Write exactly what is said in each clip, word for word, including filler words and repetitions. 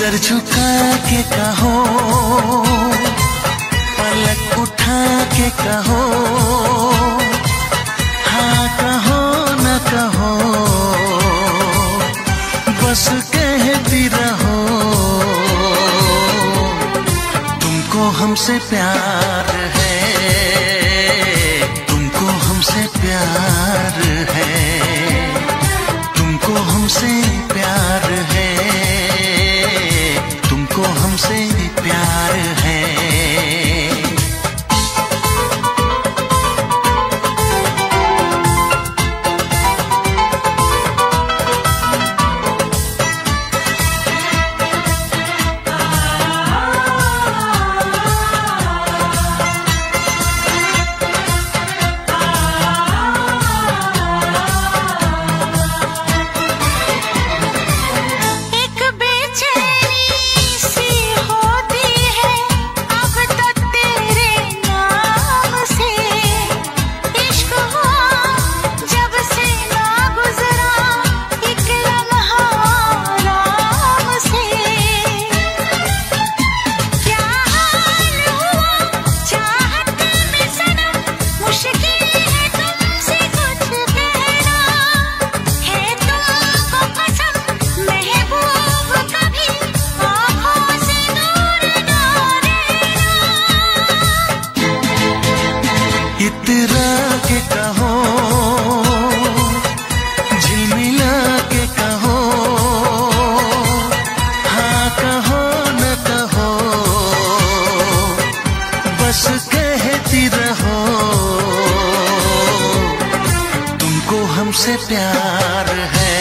Sir झुका के कहो, पलक उठा के कहो, हाँ कहो न कहो, बस कहती रहो। तुमको हमसे प्यार है, तुमको हमसे प्यार है, तुमको हमसे प्यार है, तुमको हमसे प्यार है। इतरा के कहो, झिलमिला के कहो, हाँ कहो न कहो, बस कहती रहो। तुमको हमसे प्यार है,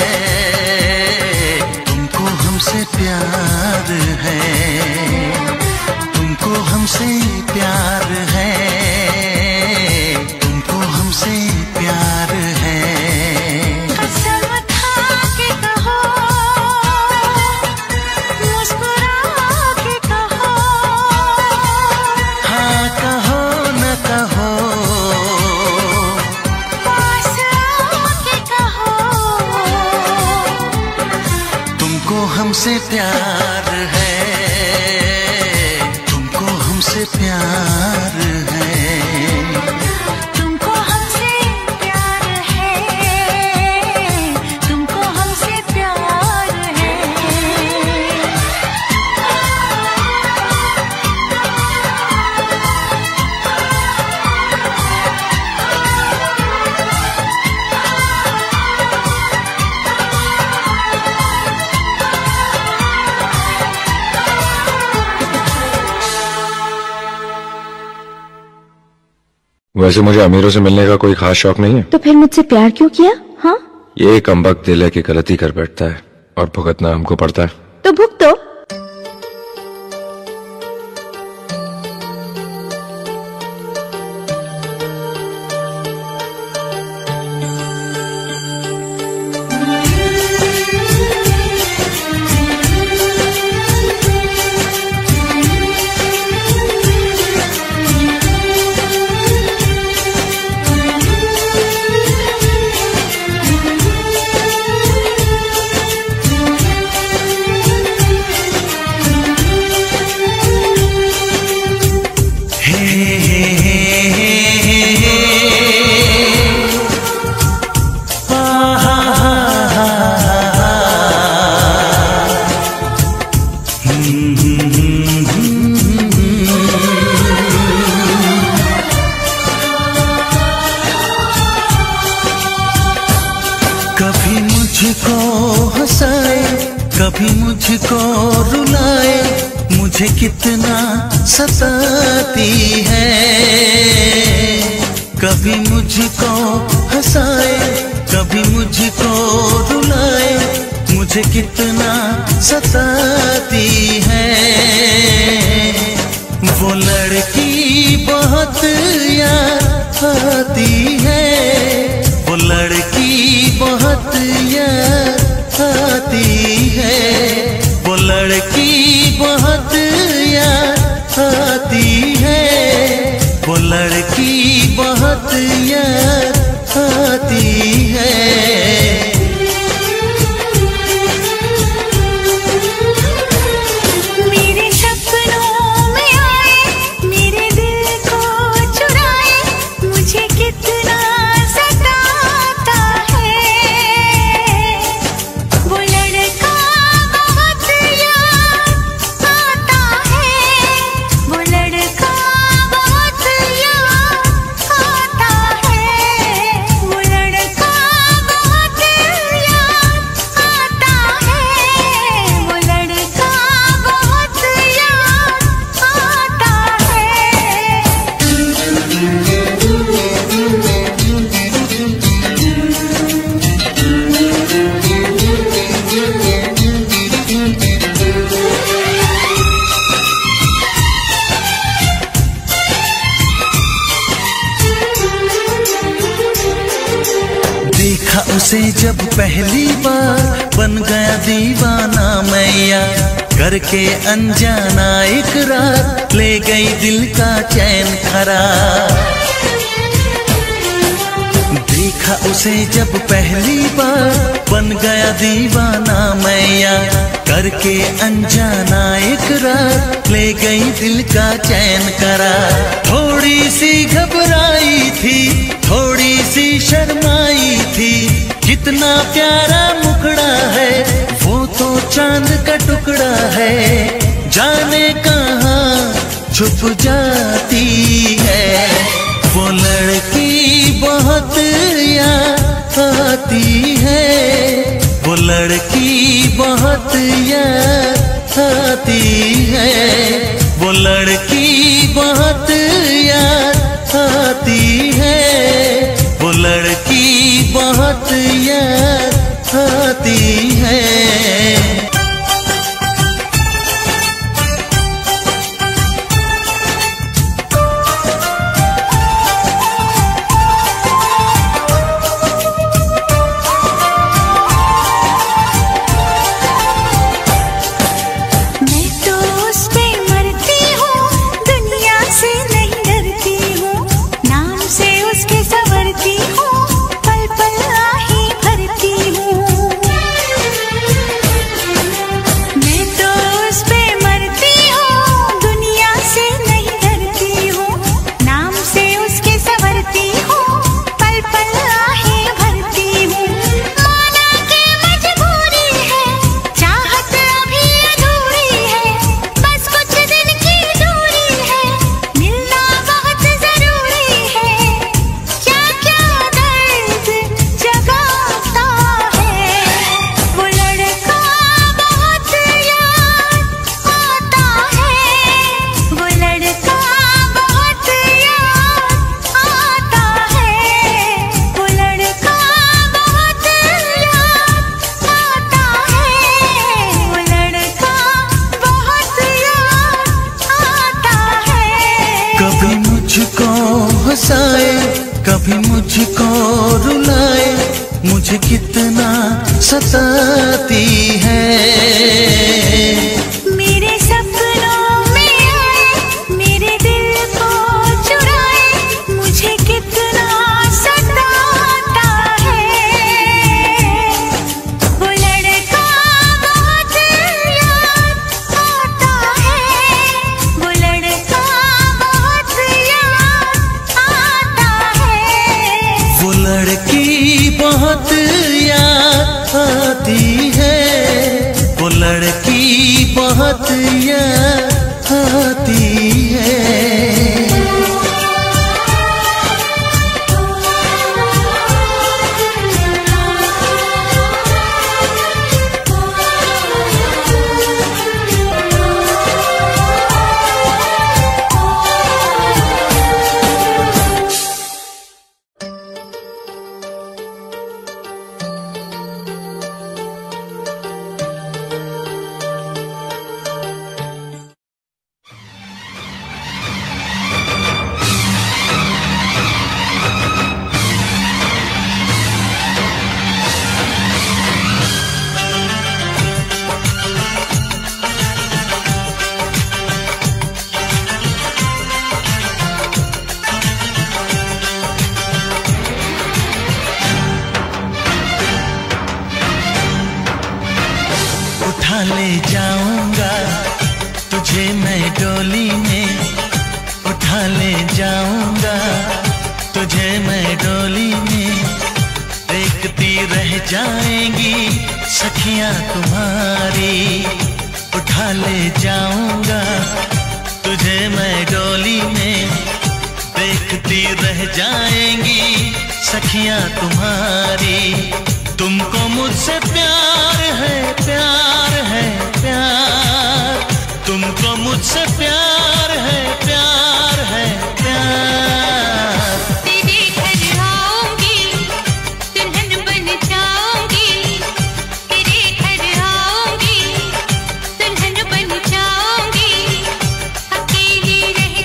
तुमको हमसे प्यार है, तुमको हमसे प्यार है, तुमको हमसे प्यार है। कसम खा के कहो, मुस्कुरा के कहो, हाँ कहो न कहो, पास आके कहो। तुमको हमसे प्यार है, तुमको हमसे प्यार है, तुमको हमसे प्यार है, तुमको हमसे प्यार है। वैसे मुझे अमीरों से मिलने का कोई खास शौक नहीं है। तो फिर मुझसे प्यार क्यों किया? हाँ, ये कमबख्त दिल है कि गलती कर बैठता है और भुगतना हमको पड़ता है। तो भुगतो। कभी मुझको हंसाए, कभी मुझको रुलाए, मुझे कितना सताती है। कभी मुझको हंसाए, कभी मुझको रुलाए, मुझे कितना सताती है। वो लड़की बहुत याद आती है, वो लड़की बहुत याद आती है, वो लड़की बहुत याद आती है, वो लड़की बहुत याद आती है। देखा उसे जब पहली बार बन गया दीवाना मैया, करके अनजाना इकरार ले गई दिल का चैन करार। देखा उसे जब पहली बार बन गया दीवाना मैया, करके अनजाना इकरार ले गई दिल का चैन करार। थोड़ी सी घबराई थी, थोड़ी सी शर्माई थी, कितना प्यारा मुखड़ा है वो तो चांद का टुकड़ा है, जाने कहाँ छुप जाती है। वो लड़की बहुत याद आती है, वो लड़की बहुत याद आती है, वो लड़की बहुत याद आती है, वो लड़की बहुत याद आती है। कभी मुझको रुलाए, मुझे कितना सताती है। मेरे सपनों में आए, मेरे दिल को चुराए, मुझे कितना सताता है। वो लड़का बहुत याद आता है, वो लड़का बहुत याद आता है। वो लड़की बहुत याद आती है, वो लड़की बहुत याद आती है। ले जाऊंगा तुझे मैं डोली में, उठा ले जाऊंगा तुझे मैं डोली में। देखती रह जाएंगी सखियां तुम्हारी, उठा ले जाऊंगा तुझे मैं डोली में। देखती रह जाएंगी सखियां तुम्हारी। तुमको मुझसे प्यार है, प्यार है, प्यार। तुमको मुझसे प्यार है, प्यार है, प्यार। तेरे घर आऊंगी, दुल्हन बन जाऊंगी। तेरे घर आऊंगी, दुल्हन बन जाऊंगी। अकेली रह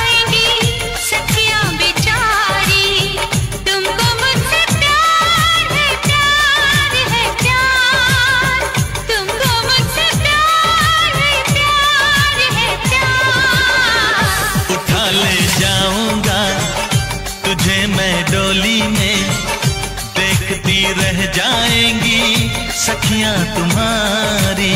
जाएंगी सखियां बेचारी। तुमको मुझसे प्यार रह जाएंगी सखियां तुम्हारी।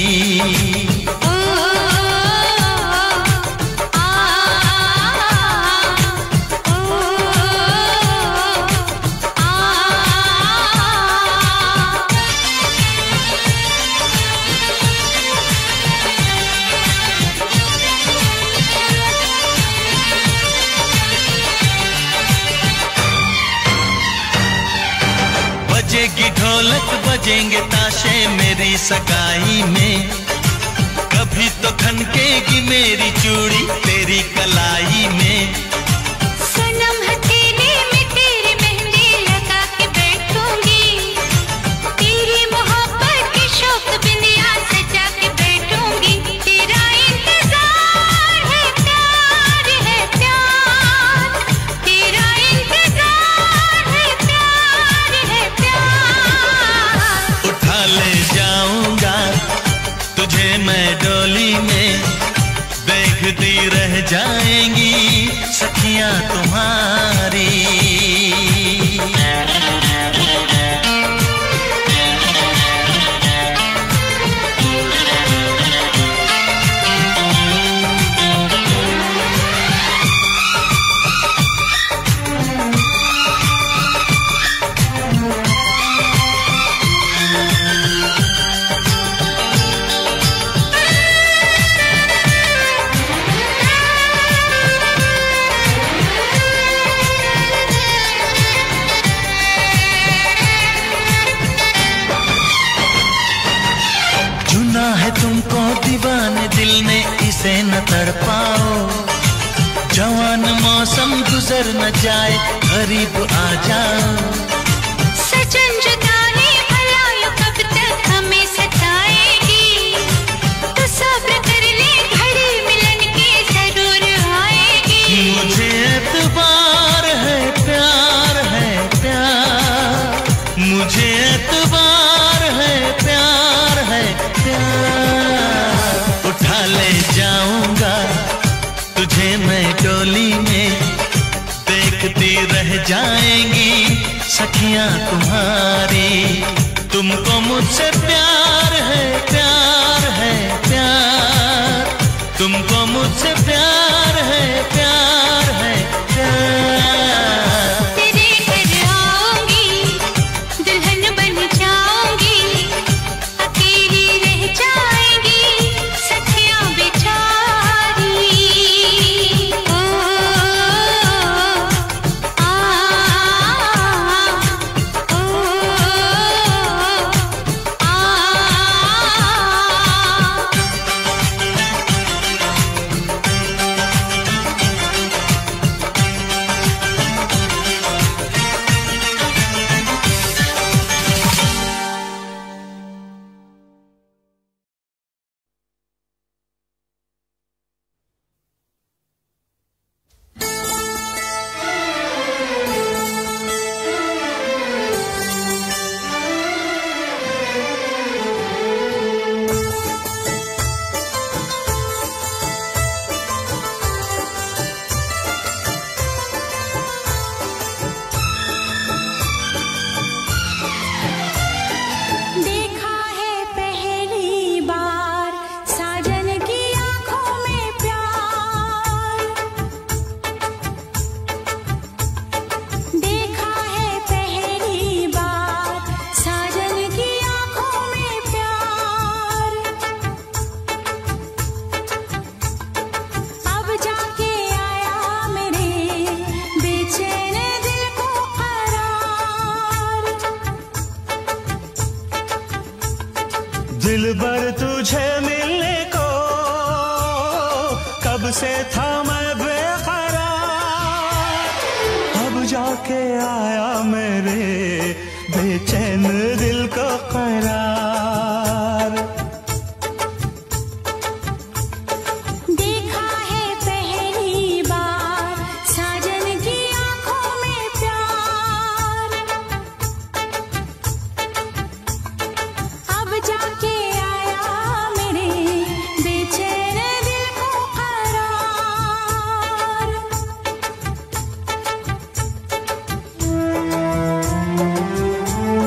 बजेगी ढोलक बजेंगे ताशे मेरी सगाई में, कभी तो खनकेगी मेरी चूड़ी तेरी कलाई में। सनम हथेली में तेरी मेहंदी लगा के बैठूंगी, तेरी मोहब्बत की शौक बिंदिया सजा के बैठूंगी। तेरा इंतजार है प्यार है प्यार, तेरा इंतजार है प्यार है प्यार। उठा ले जाऊंगा तुझे मैं डोली में, देखती रह जाएंगी सखियां तुम्हारी। चुना है तुमको दीवाने दिल ने इसे न तड़पाओ, जवान मौसम गुजर न जाए करीब आ जाओ। सजन जुदाई भला यो कब तक हमें सताएगी, तो सब्र कर ले घड़ी मिलन की जरूर आएगी। मुझे एतबार है प्यार है प्यार, मुझे एतबार है प्यार है प्यार। उठा ले जाऊंगा तुझे मैं डोली में, देखती रह जाएंगी सखियां तुम्हारी। तुमको मुझसे प्यार है प्यार है प्यार, तुमको मुझसे प्यार है प्यार है प्यार। तेरे घर आऊंगी दुल्हन बन जाऊंगी, अकेली रह जाएंगी सखियां बेचारी। ओ आ ओ आ। देखा है पहली बार साजन की आंखों में प्यार, देखा है पहली बार साजन की आंखों में प्यार। अब जाके आया मेरे बेचैन दिल को करार। दिल भर तुझे मिलने को कब से था मैं बेकरार, अब जाके आया मेरे बेचैन दिल को करार। देखा है पहली बार साजन की आंखों में प्यार, अब जाके आया मेरे बेचैन दिल को करार।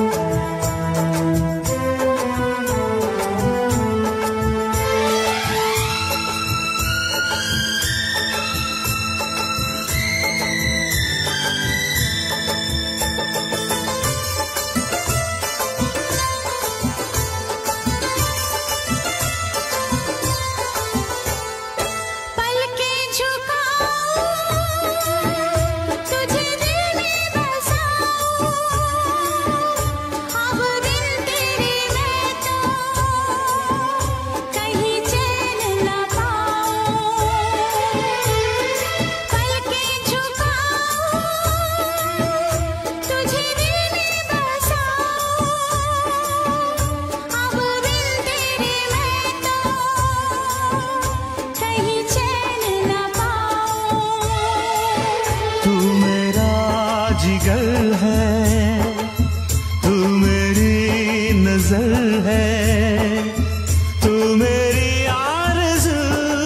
गजल है, तू मेरी आरज़ू,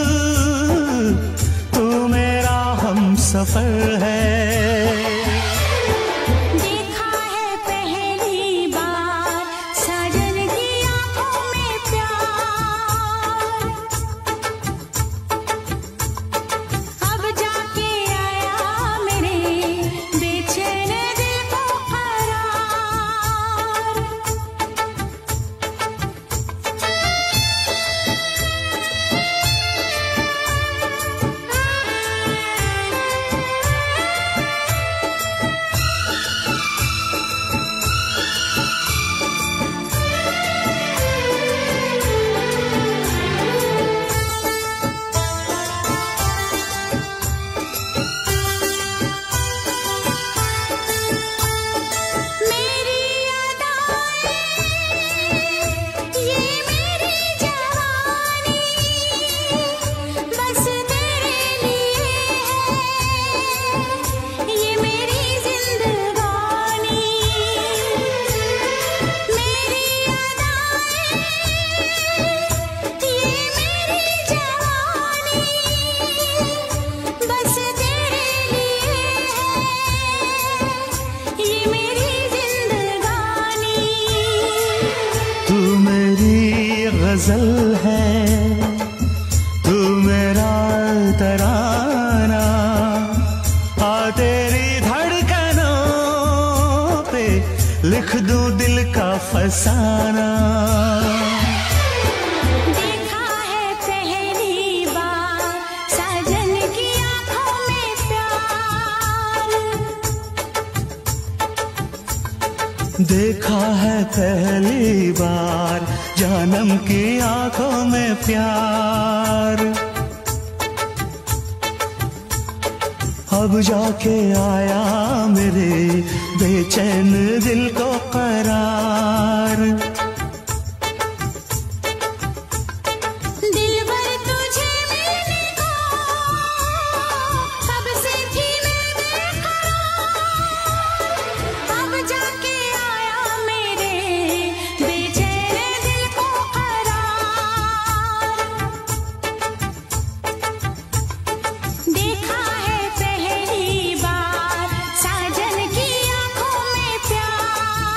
तू मेरा हम सफर है। गजल है, तू मेरा तराना, आ तेरी धड़कनों पे लिख दूं दिल का फसाना। देखा है पहली बार साजन की आंखों में प्यार, देखा है पहली बार जानम की आंखों में प्यार। अब जाके आया मेरे बेचैन दिल को करार। देखा है पहली बार साजन की आंखों में प्यार।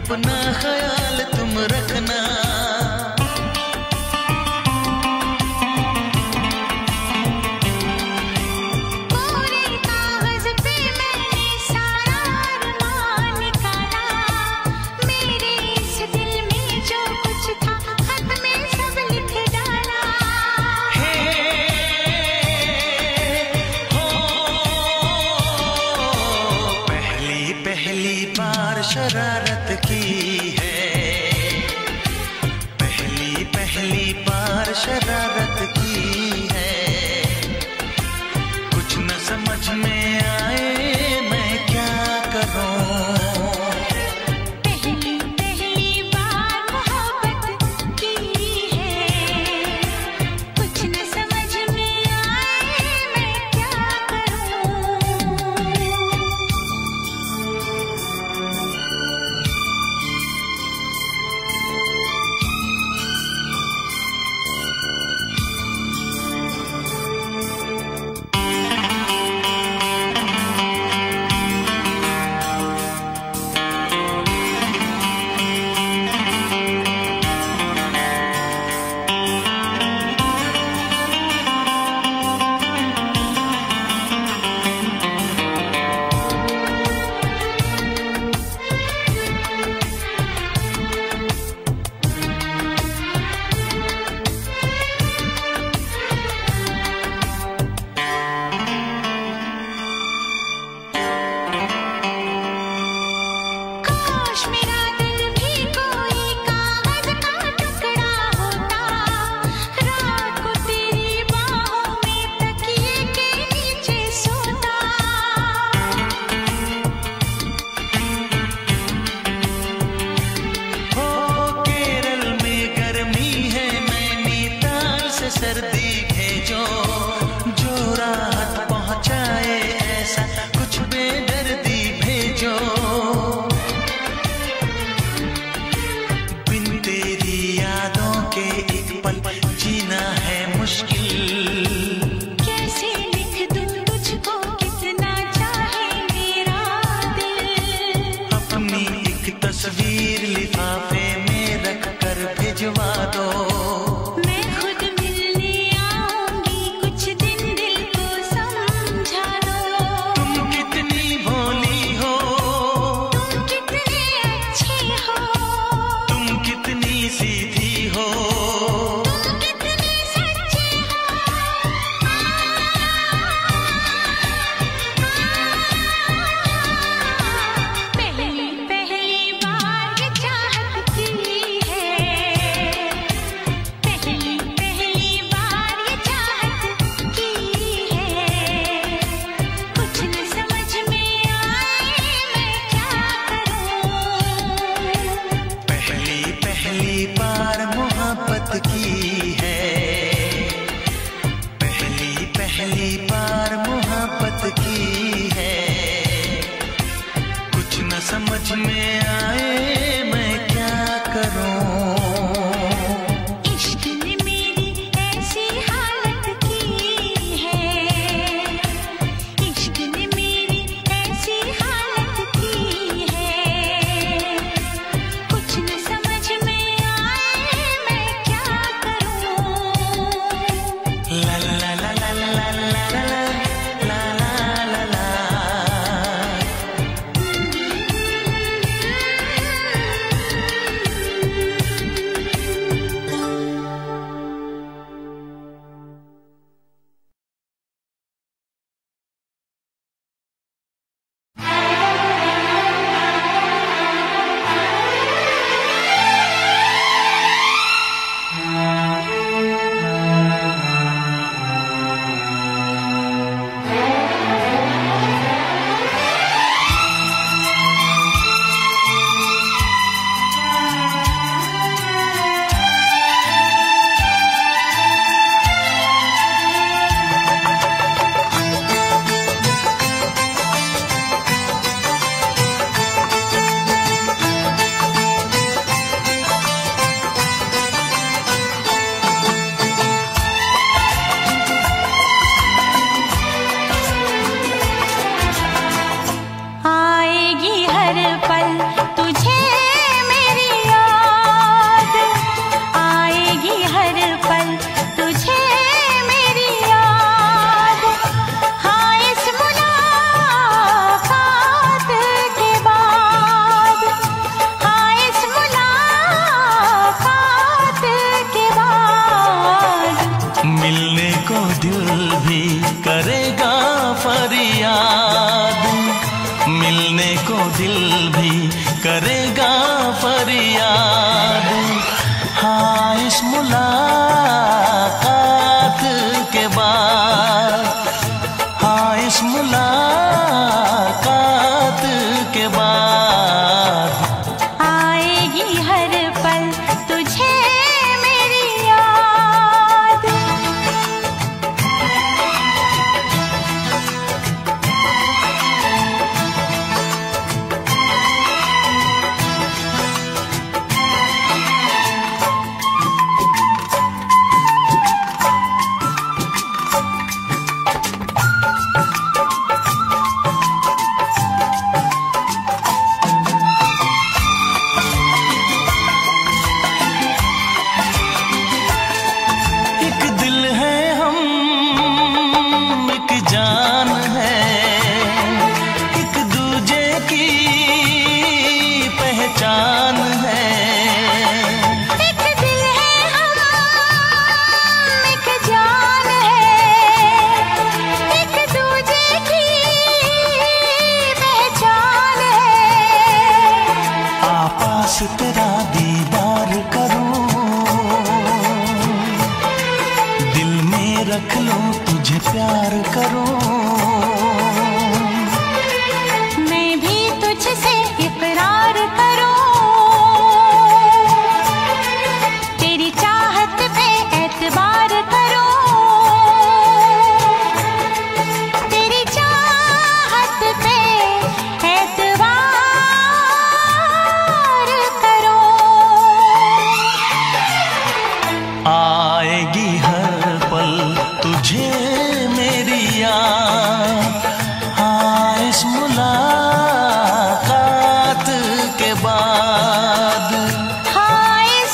अपना ख्याल तुम रखना। शरारत की है, पहली पहली बार शरारत की है। कुछ न समझ में आए मैं क्या करूं। पहली पहली बार मोहब्बत की है, कुछ न समझ में आए मैं क्या करूं। दिल भी करेगा फरियाद। हाँ इस मुलाकात के बाद, हाँ इस मुलाकात के बाद आएगी हर पल तुझे मेरी याद। एक दिल है हम, एक जान है, एक दूजे की पहचान है। एक दिल है हम, एक जान है, एक दूजे की पहचान है। आपास तेरा दीदार करूं, दिल में रख लूं तुझे प्यार करूं। मैं भी तुझसे इकरार करूं, तेरी चाहत पे एतबार करूं, तेरी चाहत पे एतबार करूं। आएगी हर पल तुझे मेरी याद। हाँ इस मुलाकात के बाद, हाँ इस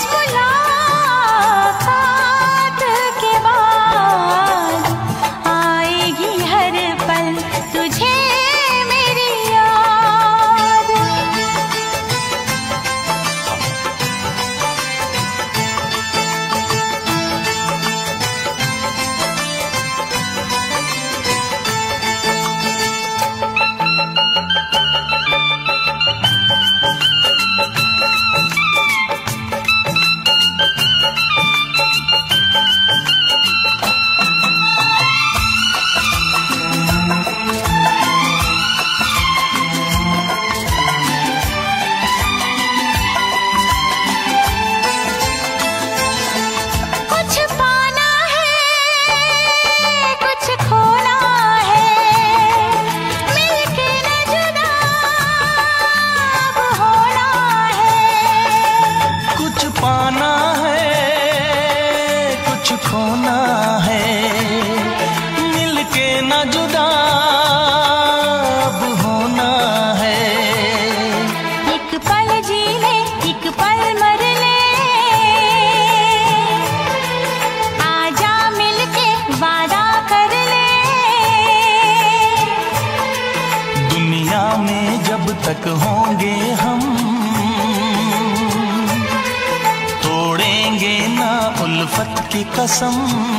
मुलाकात के बाद आएगी हर पल तुझे मेरी याद। कुछ पाना है, कुछ खोना है, मिलके न जुदा अब होना है। कुछ पाना है, कुछ खोना है, मिलके न जुदा अब होना है। एक पल जी ले, एक पल मर ले, आजा मिलके वादा कर ले। दुनिया में जब तक होंगे हम, तोड़ेंगे ना उल्फत की कसम,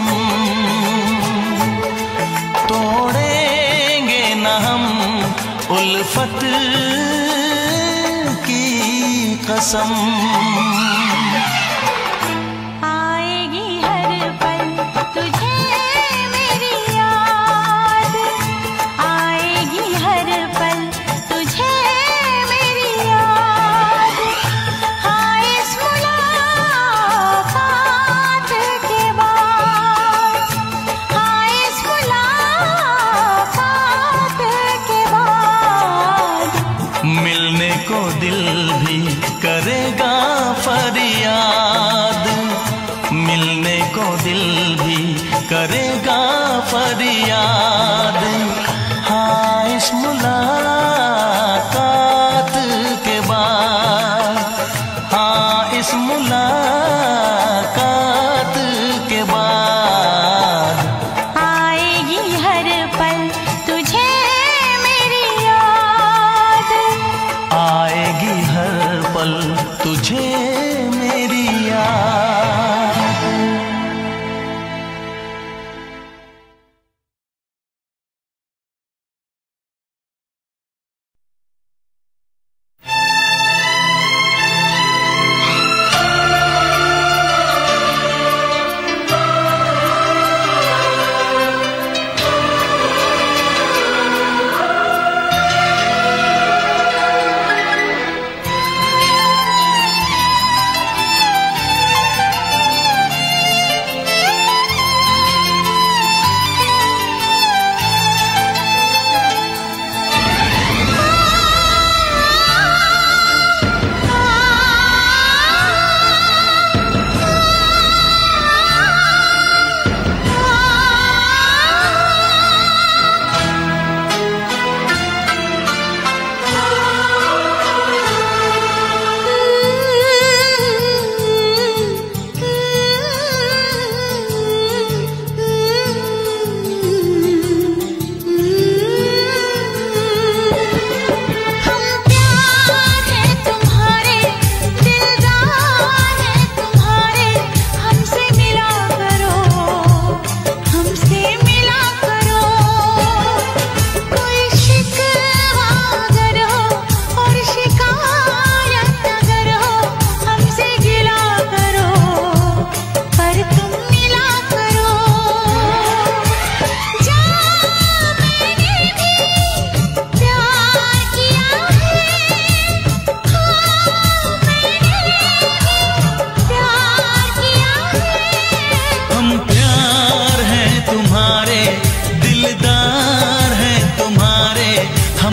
तोड़ेंगे ना हम उल्फत की कसम। आएगी हर पल तुझे मेरी याद, आएगी हर पल तुझे मेरी याद। हाँ इस मुलाकात के बाद, हाँ इस मुलाकात के बाद मिलने को दिल भी करेगा फरियाद। मिलने को दिल भी करेगा फरियाद। हाँ इस मुलाकात के बाद, हाँ इस मुलाकात के बाद आएगी हर पल तुझे मेरी याद। आएगी हर पल तुझे मेरी याद।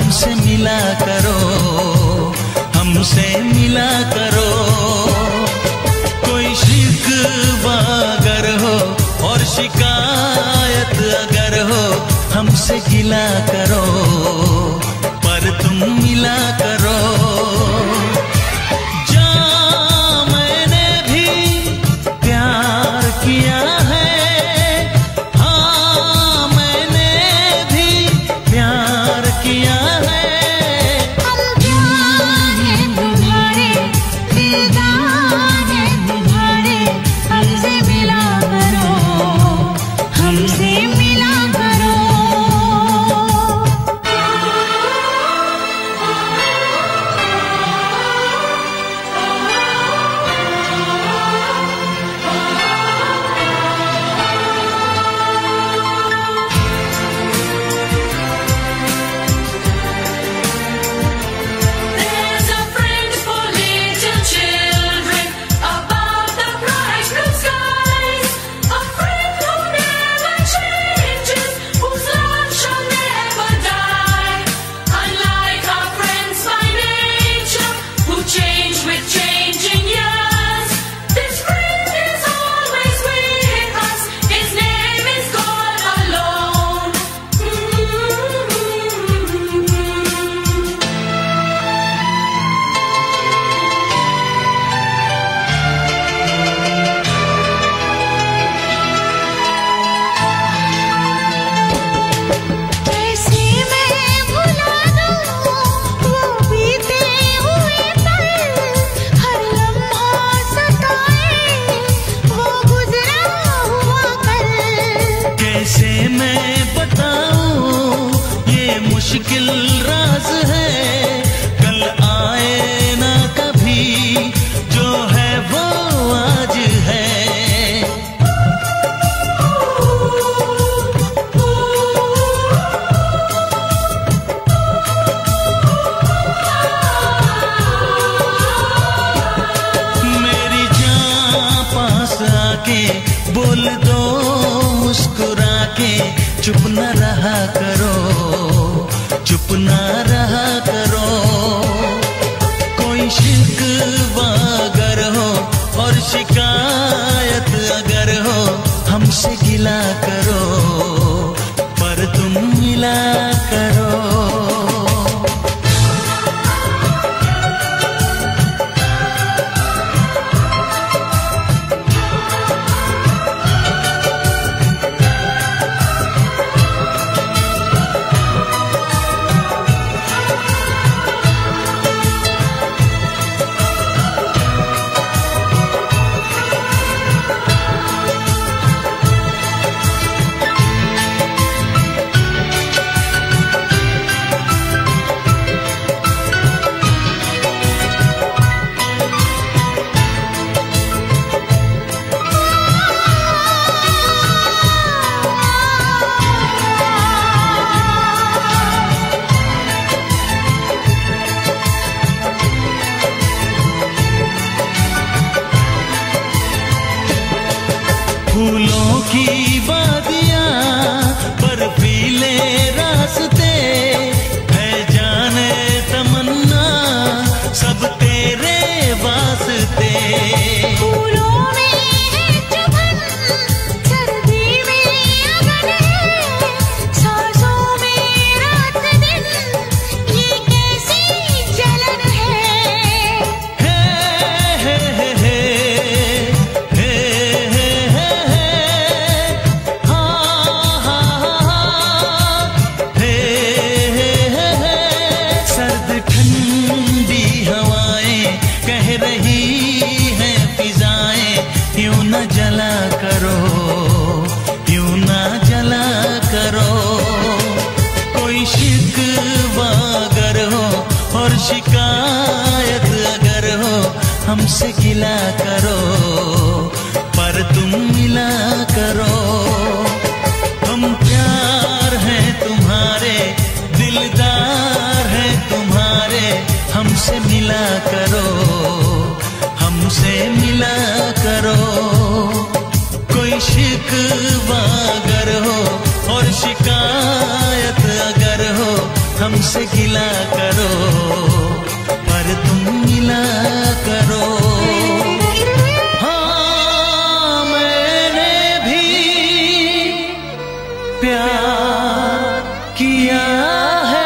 हमसे मिला करो, हमसे मिला करो। कोई शिकवा अगर हो और शिकायत अगर हो, हमसे गिला करो, पर तुम मिला करो। जा मैंने भी प्यार किया है, हाँ मैंने भी प्यार किया है। हम प्यार है तुम्हारे, दिलदार है तुम्हारे, हमसे मिला करो, हमसे मिला करो। There's a friend for little children above the bright blue skies, a friend who never changes, whose love shall never die. Unlike our friends by nature, who change with changing years, this friend is always with us. His name is God alone. कैसे मैं भुला दूँ वो बीते हुए पल, हर लम्हा सताए वो गुजरा हुआ कल। कैसे मैं बताऊं ये मुश्किल राज है, कल आए ना कभी, जो है वो आज है। मेरी जान पास आके बोल दो मुस्कुरा के, चुप न रहा करो, चुप न रहा करो। कोई शिकवा अगर हो और शिकायत अगर हो, हमसे गिला करो, पर तुम मिला करो। फूलों की वादियाँ बर्फीले रास्ते, है जाने तमन्ना सब तेरे वास्ते। फूलों में है चुभन, सर्दी में अगन है, सांसों में रात दिन, ये कैसी जलन है। हे हे हे हे हे हे हे हे, हाँ हाँ हाँ, हे हे हे हे। सर्द ठंडी हवाएं कह रही हैं फिजाएं, यूं न जला करो, यूं न जला करो। कोई शिकवा अगर हो और शिकायत अगर हो, हमसे गिला करो, पर तुम मिला करो। हम प्यार हैं तुम्हारे, दिलदार हैं तुम्हारे, हमसे मिला करो, हमसे मिला करो। कोई शिकवा अगर हो और शिकायत अगर हो, हमसे गिला करो पर तुम मिला करो। हाँ मैंने भी प्यार किया है।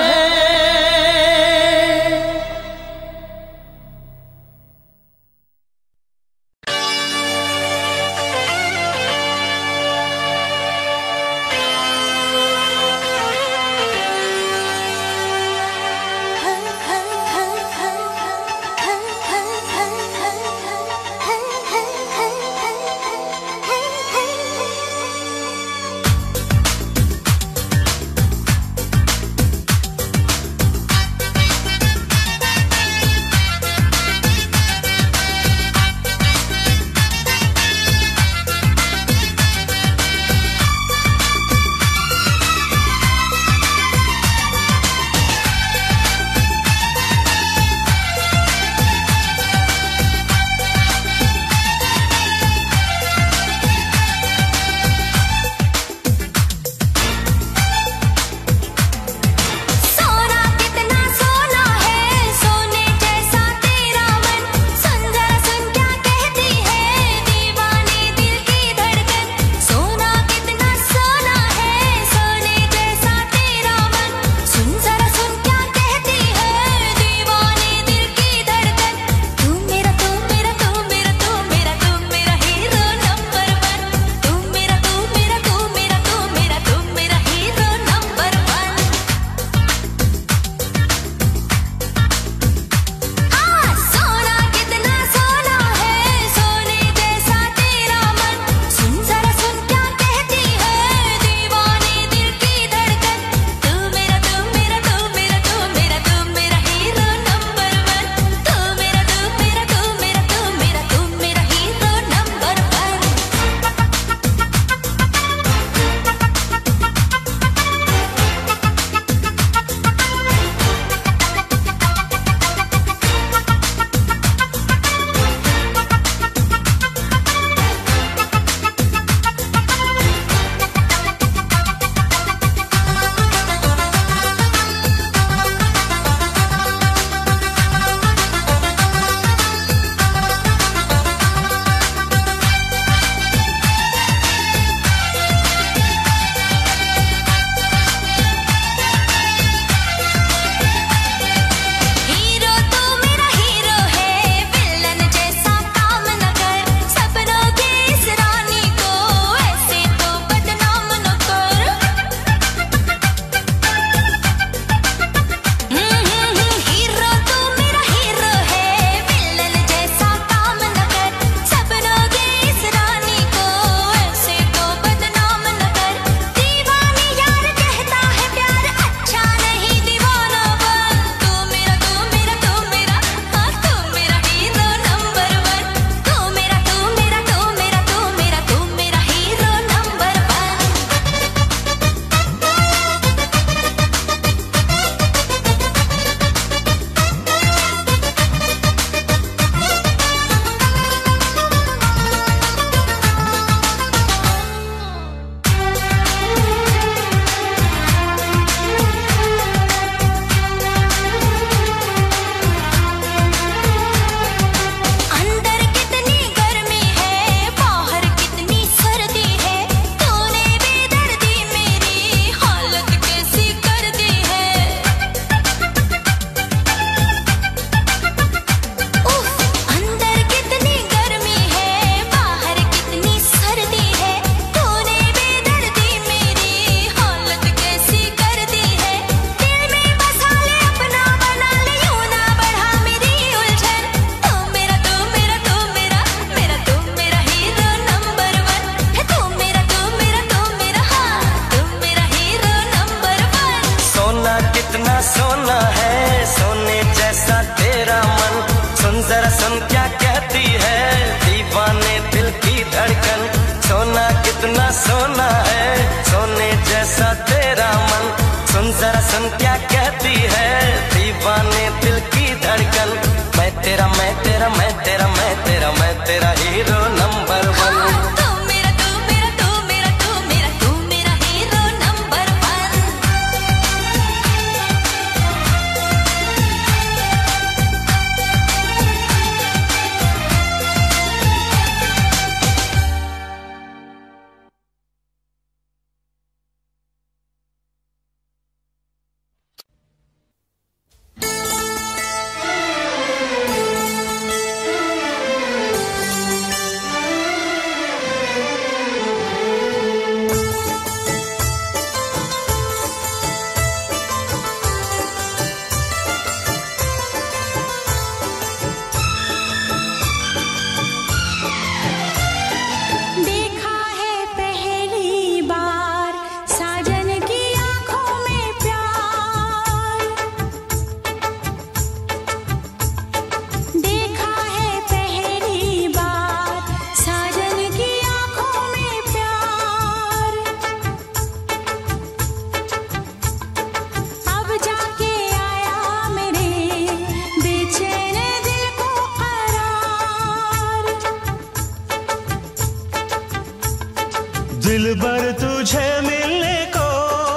दिलबर तुझे मिलने को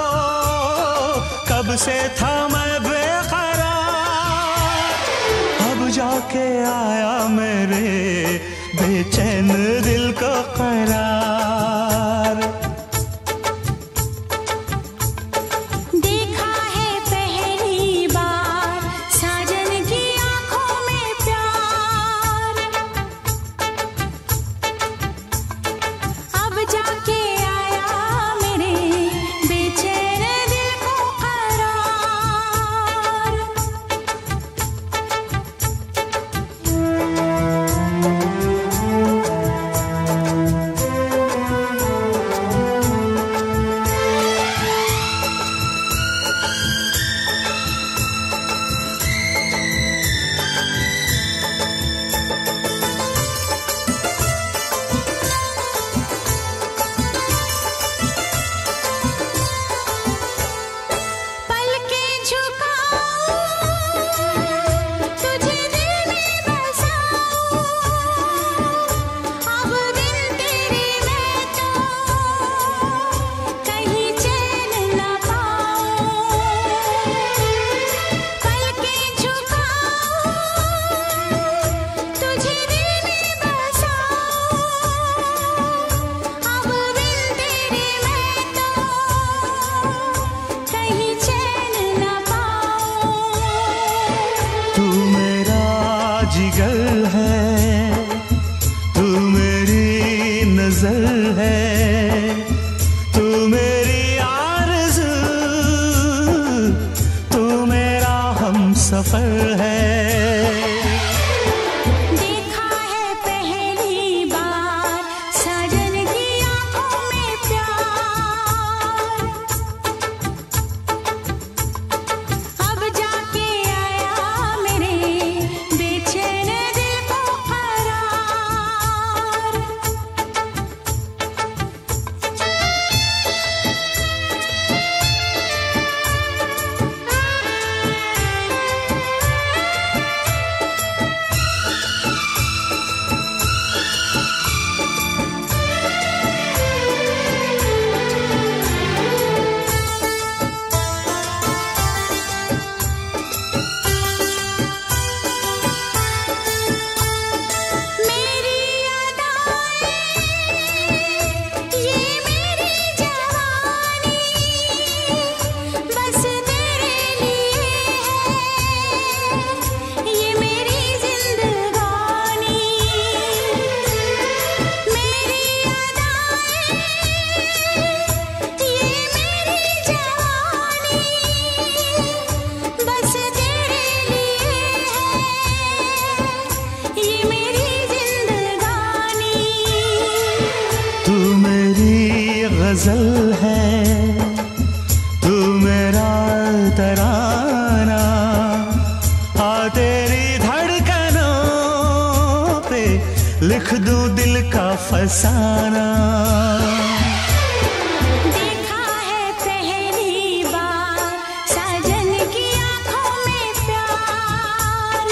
कब से था मैं बेकरार, अब जाके आया मेरे बेचैन दिल को करार। देखा है पहली बार साजन की आंखों में प्यार, अब जाके आया मेरे बेचैन दिल को करार। पलकें झुकाऊं, तुझे दिल में बसाऊं, अब बिन तेरे मैं तो कहीं चैन न पाऊं। पलकें झुकाऊं, तुझे दिल में बसाऊं, अब बिन तेरे मैं तो कहीं चैन न पाऊं। तू मेरा जिगर है, तू मेरी नजर है, तू मेरी आरज़ू, तू मेरा हमसफर है। देखा है पहली बार साजन की आंखों में प्यार, अब जाके आया मेरे बेचैन दिल को करार। मेरी अदाएं, ये मेरी जवानी, बस तेरे लिए है, ये मेरी जिंदगानी। मेरी अदाएं, ये मेरी जवानी, बस तेरे लिए है, ये मेरी जिंदगानी। तू मेरी गजल है, तू मेरा तराना, आ तेरी धड़कनों पे लिख दूं दिल का फसाना। देखा है पहली बार साजन की आंखों में प्यार,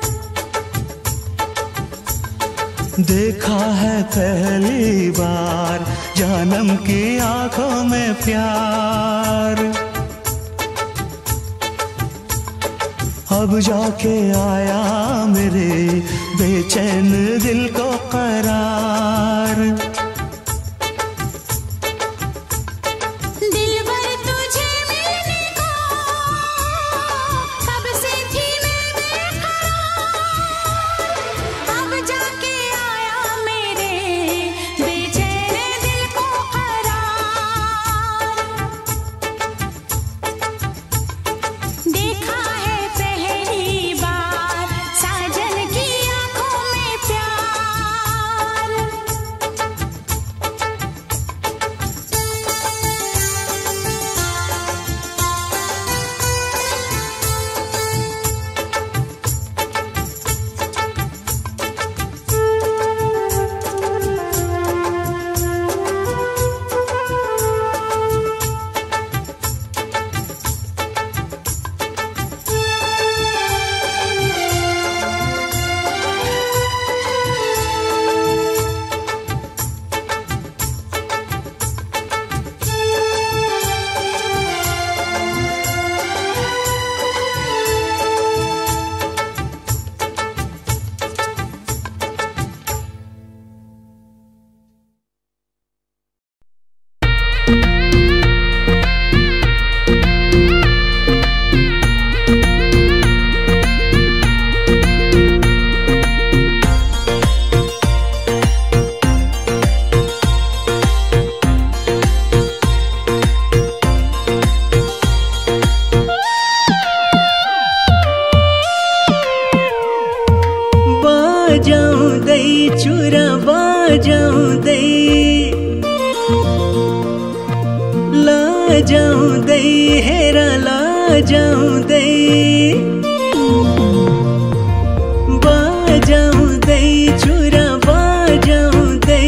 देखा है पहली बार जानम की आंखों में प्यार, अब जाके आया मेरे बेचैन दिल को करार। दिलबर तुझे मिलने को कब से थी मैं बेकरार, अब जाके आया मेरे बेचैन दिल को करार। देखा है पहली बार साजन की आंखों में प्यार, चुरा बजाउँदै लजाउँदै हेर लजाउँदै बजाउँदै चुरा बजाउँदै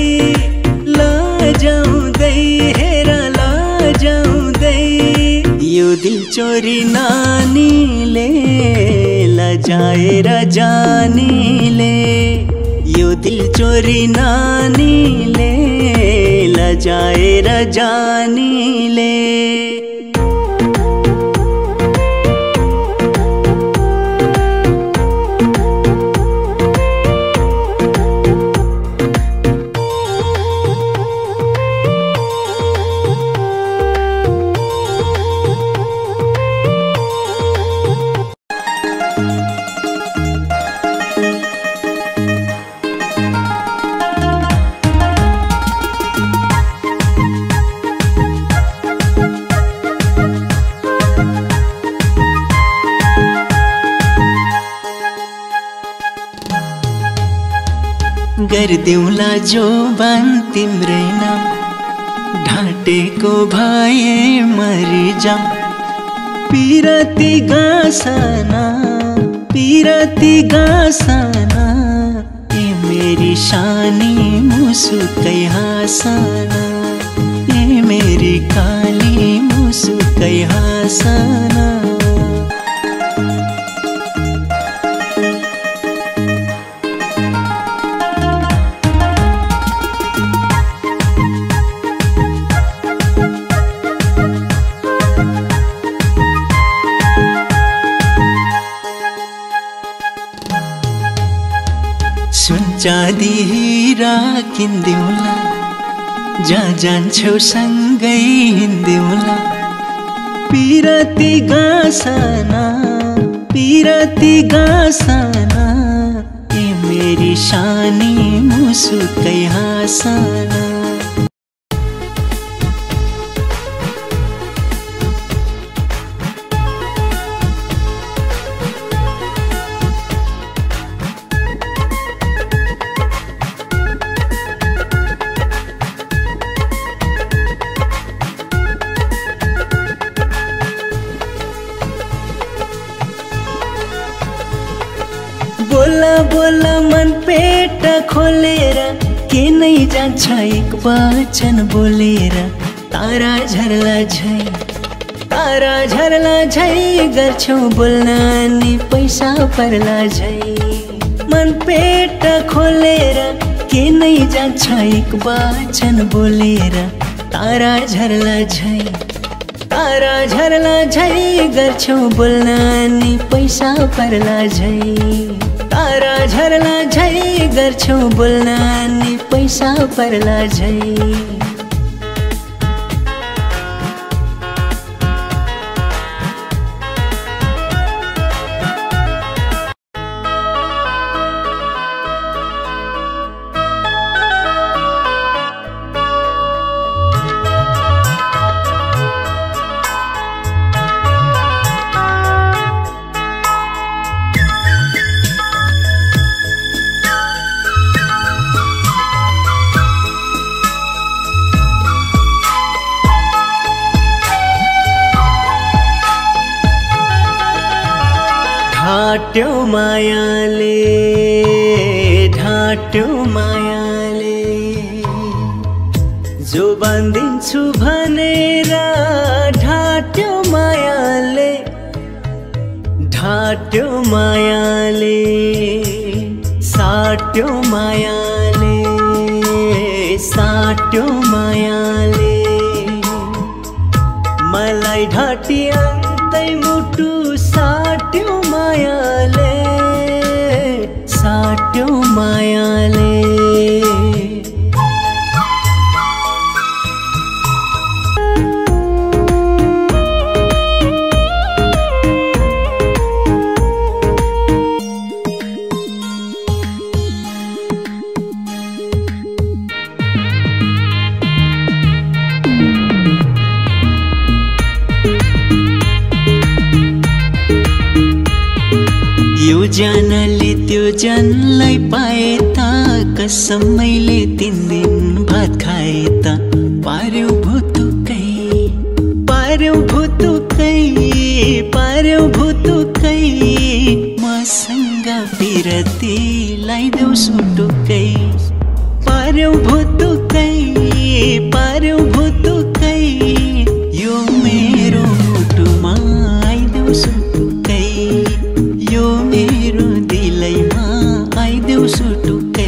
लजाउँदै हेर लजाउँदै यो दिल चोरी नानीले लजाएर जानीले यो दिल चोरी नानीले लजाएर जानीले गर्देऊला जो बान तिम्रै नाम ढाटेको भए मरि जाम पिरती गासना पिरती गासना ए मेरी शानी मुसुकै हासना ए मेरी काली मुसुकै हासना चाँदी हीरा किन्देऊला जहाँ जान्छौ सँगै हिँड्देऊला पिरती गासना पिरती गासना ए मेरी शानी मुसुकै हासना बोला बोला मन पेट खोलेर के नै जान्छ एक वचन बोलेर तारा झरला झै तारा झरला झै गर्छौ बोल्न नि पैसा पर्ला झै मन पेट खोलेर के नै जान्छ एक वचन बोलेर तारा झरला झै तारा झरला झै गर्छौ बोल्न नि पैसा पर्ला झै तारा झरला झै गर्छौ बोल्न नि पैसा पर्ला झै ढाट्यो मायाले ढाट्यो मायाले जो बाँधिन्छु भनेर ढाट्यो मायाले ढाट्यो मायाले साट्यो मायाले साट्यो मायाले मलाई ढाटी अन्तै मुटु साट्यो मायाले साट्यो मायाले यो जानले त्यो जानलाई पाए त कसम मैले तिन दिन भात खाए त पार्यो भुतुकै पार्यो भुतुकै पार्यो भुतुकै मसँग पिरती लाइदेऊ सुटुकै पार्यो भुतुकै पार्यो भुतुकै यो मेरो मुटुमा आइदेऊ सुटुकै यो मेरो दिलैमा आइदेऊ सुटुकै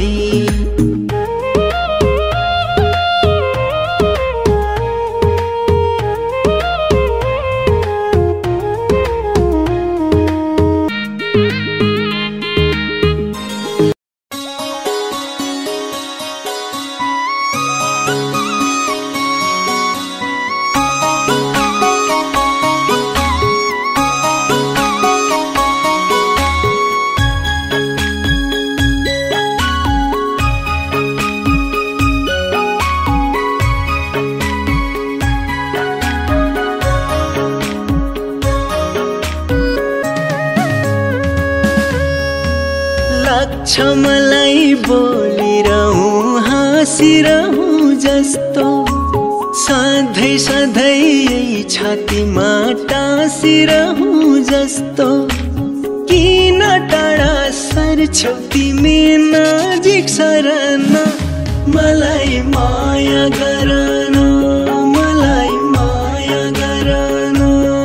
लाग्छ मलाई बोलिरहूँ हाँसिरहूँ जस्तो सधैँ सधैँ यही छातीमा टाँसिरहूँ जस्तो किन टाढा सर्छौ तिमी नजिक सरन मलाई माया गरन मलाई माया गरन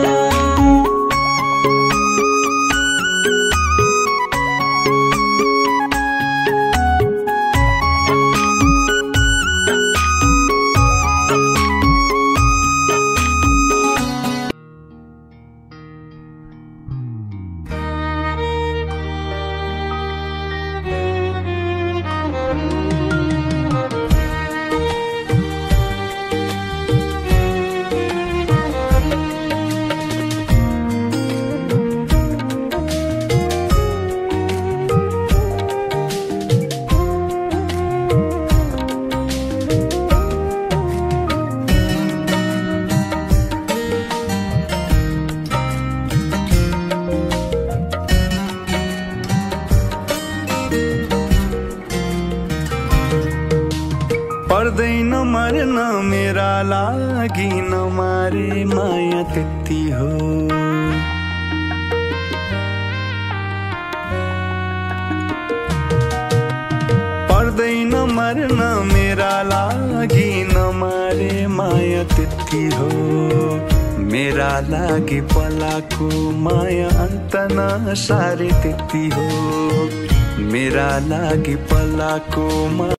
पर्दैन मर्न मेरा लागि नमारे माया त्यति हो पर्दैन मर्न मेरा लागि नमारे माया त्यति हो मेरा लागि पलाको माया अन्त नसारे त्यति हो मेरा लागि पलाको माया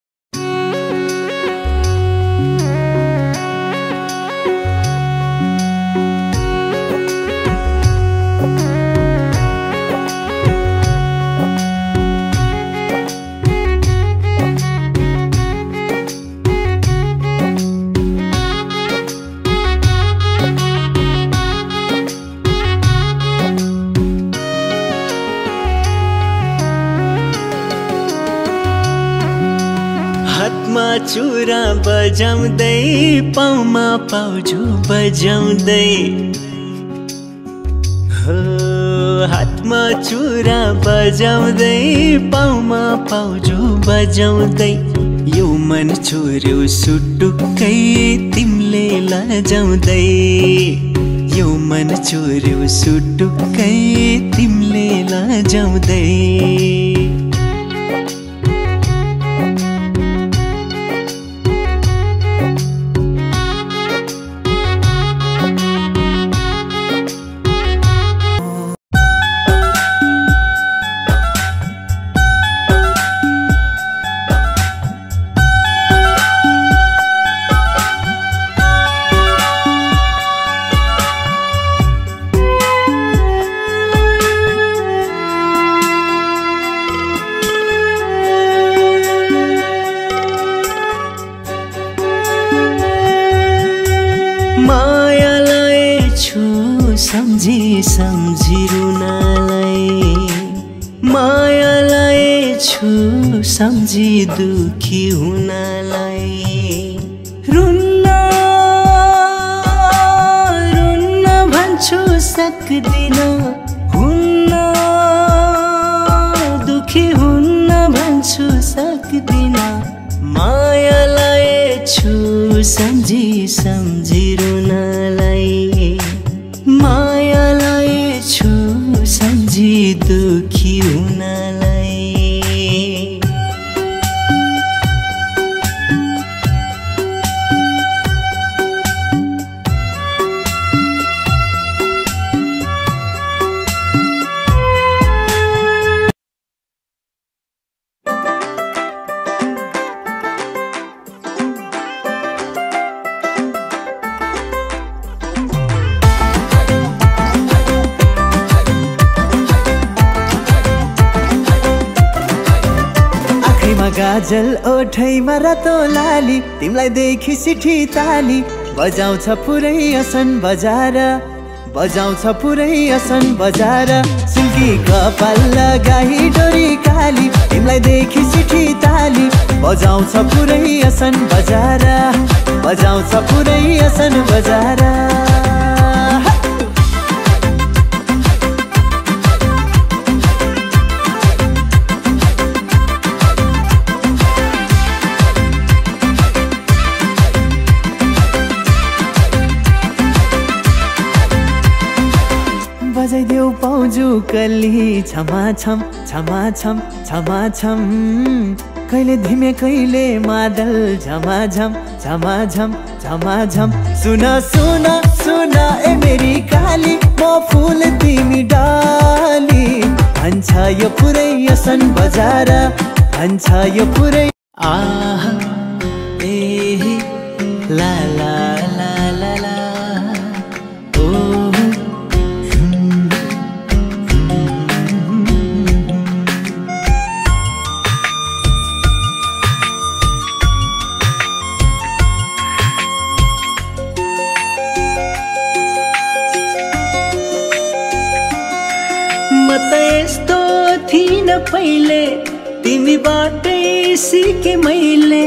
हातमा चुरा बजाउँदै पाउमा पाउजु बजाउँदै हो हातमा चुरा बजाउँदै पाउमा पाउजु बजाउँदै यो मन छोर्यो सुटुक्कै तिमीले लजाउँदै यो मन छोर्यो सुटुक्कै तिमीले लजाउँदै मायालाई छु सम्झी सम्झी रुनालाई मायालाई छु सम्झी दुखी हुनलाई रुन्न रुन्न भन्छु सक्दिन हुन्न छु सक्दिन मायालाई छु सम्झी सम्झी रुनलाई मायालाई छु सम्झी दुखी हुनलाई गाजल ओठैमा रातो लाली तिमलाई देखि सिठी ताली बजाउँछ पुरै असन बजार बजाउँछ पुरै असन बजार सिल्की कपाल लगाई डोरी काली तिमलाई देखि सिठी ताली बजाउँछ पुरै असन बजार बजाउँछ पुरै असन बजार बजाइदेऊ पाउजु कली छमा छम छमा छम छमा छम कहिले धिमे कहिले मादल झमा झम झमा झम झमा झम सुन सुन सुन ए मेरी काली म फुल तिमी डाली भन्छ यो पुरै असन बजार भन्छ यो पुरै आहा ए ला ला ला ला ला थिन पहिले तिमीबाटै सिके मैले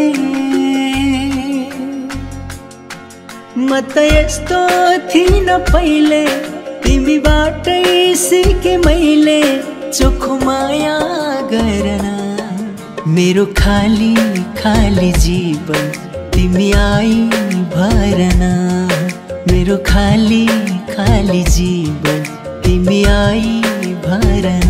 म त यस्तो थिन पहिले तिमीबाटै सिके मैले चोखो माया गर्न मेरो खाली खाली जीवन तिमी आई भरन मेरो खाली खाली जीवन तिमी आई भरन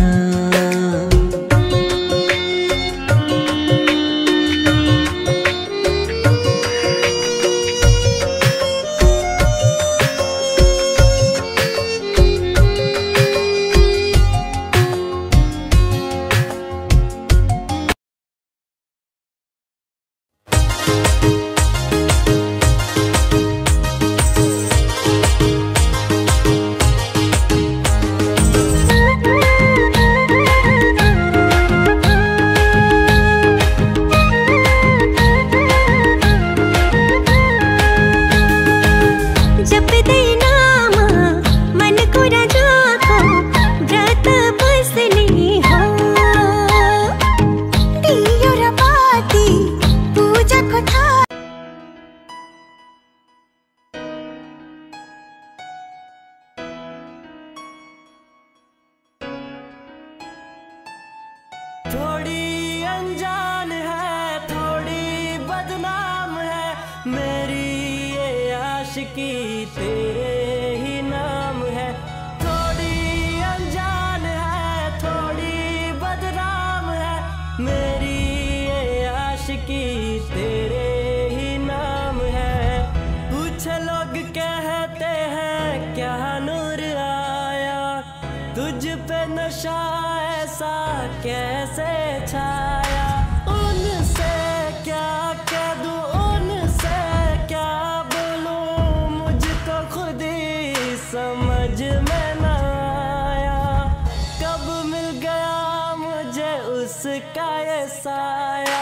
थोड़ी अनजान है थोड़ी बदनाम है मेरी ये आशिकी तेरे ही नाम है थोड़ी अनजान है थोड़ी बदनाम है मेरी ये आशिकी तेरे ही नाम है पूछे लोग कहते हैं क्या नूर आया तुझ पे नशा ऐसा कैसे छाया उनसे क्या कह दूं उनसे क्या बोलूं मुझको खुद ही समझ में न आया कब मिल गया मुझे उसका ये साया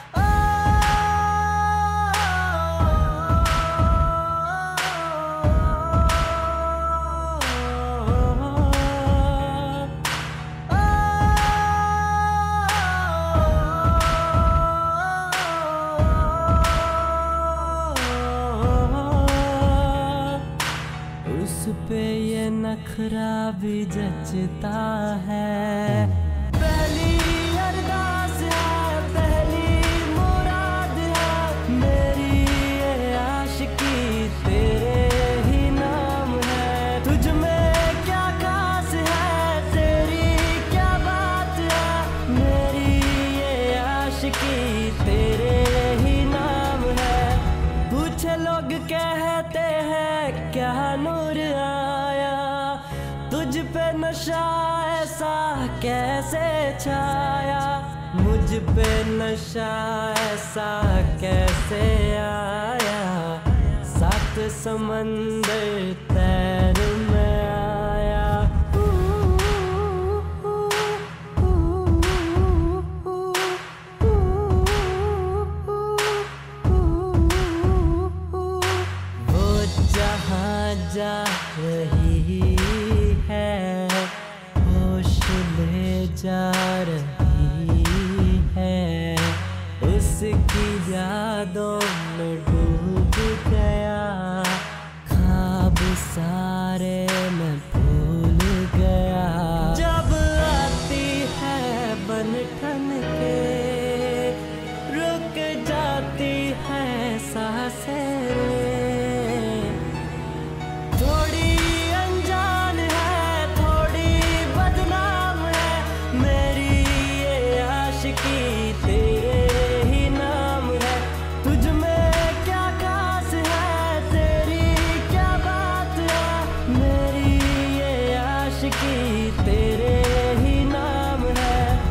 पे ये नखरा भी जचता है पहली अरदास है से छाया, मुझ पे नशा ऐसा कैसे आया, सात समंदर तैर में आया। वो जहाँ जा रही है, होश ले जा रही है, उसकी यादों में डूब गया, ख्वाब सारे मैं भूल गया। जब आती है बन ठन के, रुक जाती है सांसें, थोड़ी अनजान है, थोड़ी बदनाम है, मेरी ये आशिकी तेरे ही नाम है। तुझ में क्या खास है, तेरी क्या बात है, मेरी ये आशिकी तेरे ही नाम है।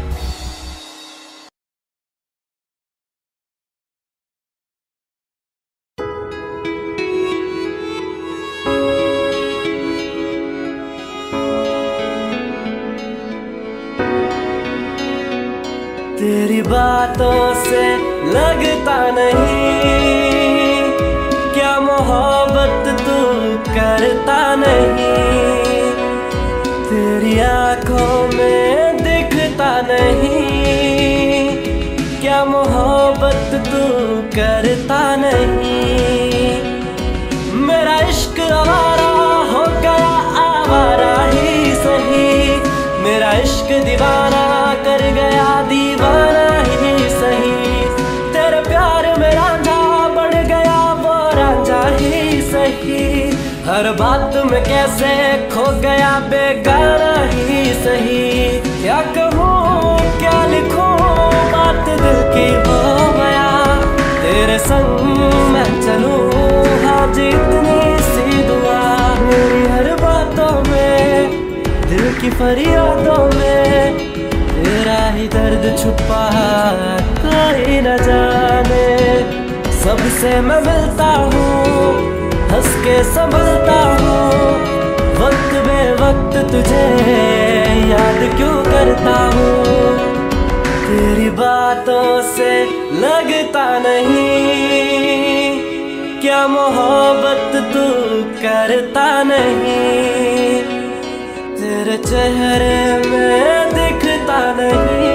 तेरी बातों से लगता नहीं, क्या मोहब्बत तू करता नहीं, तेरी आंखों में दिखता नहीं, क्या मोहब्बत तू करता नहीं। मेरा इश्क आवारा हो गया, आवारा ही सही, मेरा इश्क दीवाना कर गया, दीवाना ही सही, तेरे प्यार में रांझा बन गया, वो रांझा ही सही, हर बात में कैसे खो गया, बेगाना ही सही। क्या कहूँ क्या लिखूं, बात दिल की हो गया, तेरे संग मैं चलूं, आज इतनी सी दुआ, मेरी हर बातों में, दिल की फरियादों में, तेरा ही दर्द छुपा कोई न जाने। सबसे मैं मिलता हूँ, हंस के संभलता हूँ, वक्त बे वक्त तुझे याद क्यों करता हूँ। तेरी बातों से लगता नहीं, क्या मोहब्बत तू करता नहीं, तेरे चेहरे में दिखता नहीं,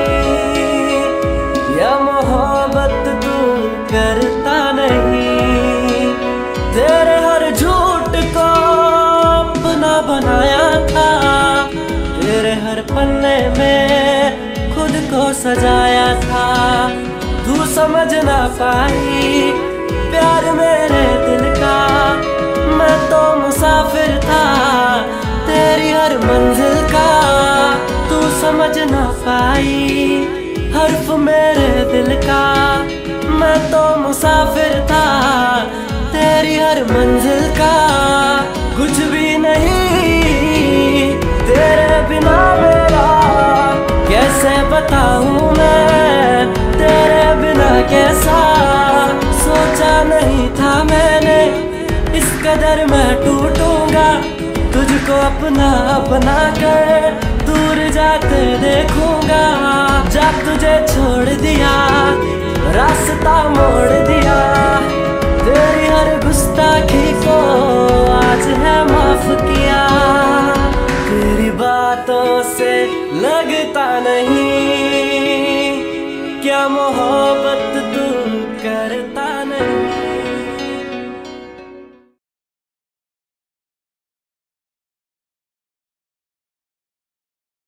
या मोहब्बत तू करता नहीं। तेरे हर झूठ को अपना बनाया था, तेरे हर पन्ने में खुद को सजाया था, तू समझ ना पाई प्यार मेरे दिल का, मैं तो मुसाफिर था तेरी हर मंजिल का, तू समझ ना पाई हर्फ मेरे दिल का, मैं तो मुसाफिर था तेरी हर मंजिल का। कुछ भी नहीं तेरे बिना मेरा, कैसे बताऊं मैं तेरे बिना कैसा, सोचा नहीं था मैंने इस कदर मैं टूटूंगा, तुझको अपना बना कर दूर जाते देखूंगा। जा तुझे छोड़ दिया, रास्ता मोड़ दिया, तेरी हर गुस्ताखी को आज है माफ किया। तेरी बातों से लगता नहीं, क्या मोहब्बत तू